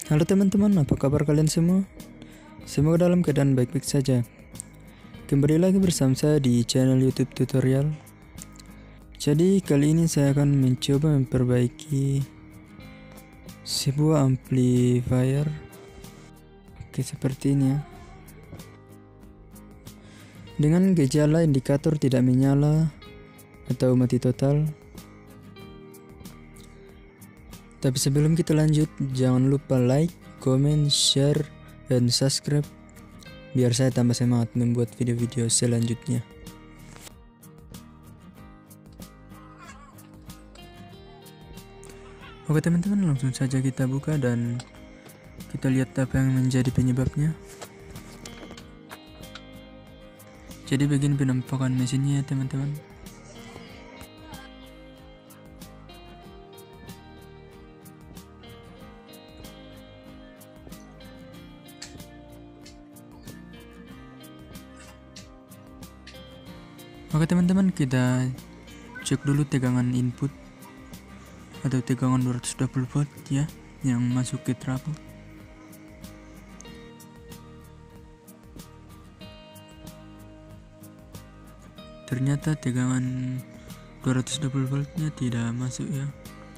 Halo teman-teman, apa kabar kalian semua? Semoga dalam keadaan baik-baik saja. Kembali lagi bersama saya di channel YouTube tutorial. Jadi kali ini saya akan mencoba memperbaiki sebuah amplifier. Oke, seperti ini ya. Dengan gejala indikator tidak menyala atau mati total. Tapi sebelum kita lanjut, jangan lupa like, comment, share, dan subscribe biar saya tambah semangat membuat video-video selanjutnya. Oke teman-teman, langsung saja kita buka dan kita lihat apa yang menjadi penyebabnya. Jadi begini penampakan mesinnya ya teman-teman. Oke teman-teman, kita cek dulu tegangan input atau tegangan 220 volt ya yang masuk ke trafo. Ternyata tegangan 220 voltnya tidak masuk ya.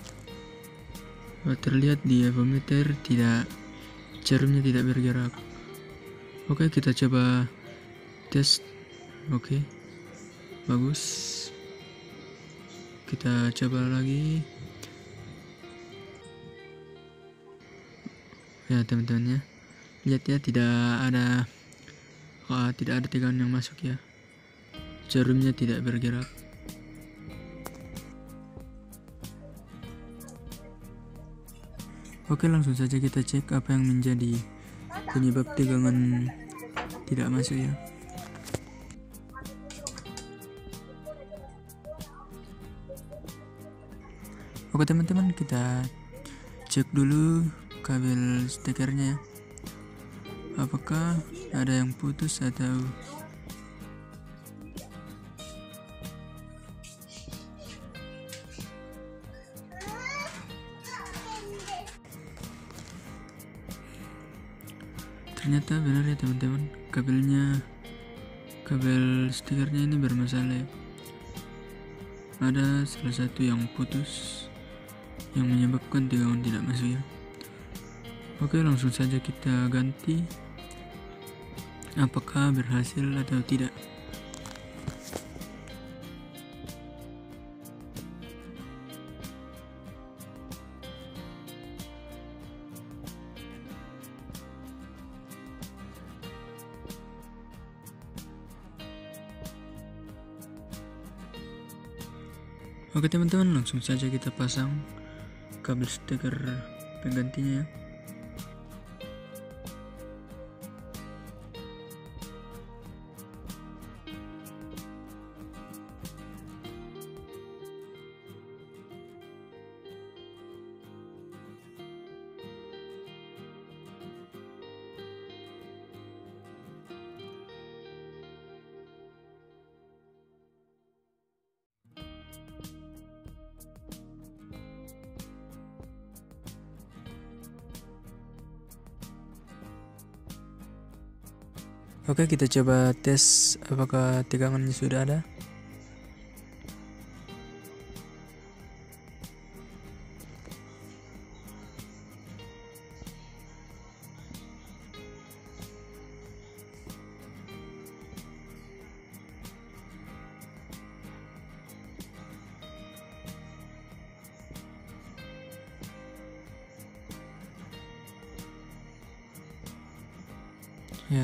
Terlihat di avometer jarumnya tidak bergerak. Oke, kita coba tes. Oke, bagus. Kita coba lagi ya teman-teman ya. Lihat ya, tidak ada tegangan yang masuk ya. Jarumnya tidak bergerak. Oke, langsung saja kita cek apa yang menjadi penyebab tegangan tidak masuk ya. Oke teman-teman, kita cek dulu kabel stekernya ya. Apakah ada yang putus atau ternyata benar ya teman-teman, kabel stekernya ini bermasalah ya. Ada salah satu yang putus yang menyebabkan tegangan tidak masuk ya. Oke, langsung saja kita ganti. Apakah berhasil atau tidak? Oke teman-teman, langsung saja kita pasang kabel steker penggantinya ya. Oke, kita coba tes apakah tegangannya sudah ada. Ya,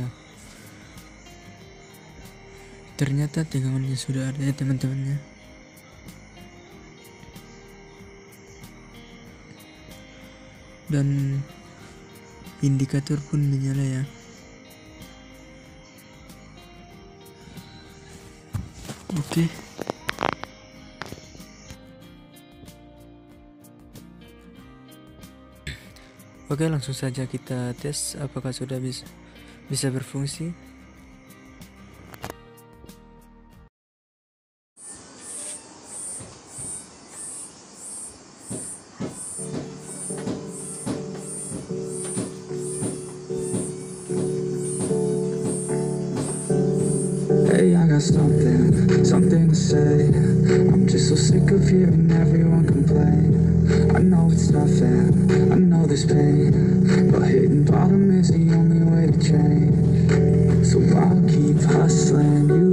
ternyata tegangannya sudah ada ya teman-teman ya. Dan indikator pun menyala ya. Oke. Oke, langsung saja kita tes apakah sudah bisa berfungsi. got something to say. I'm just so sick of hearing everyone complain. I know it's not fair, I know there's pain, but hitting bottom is the only way to change. So I'll keep hustling, you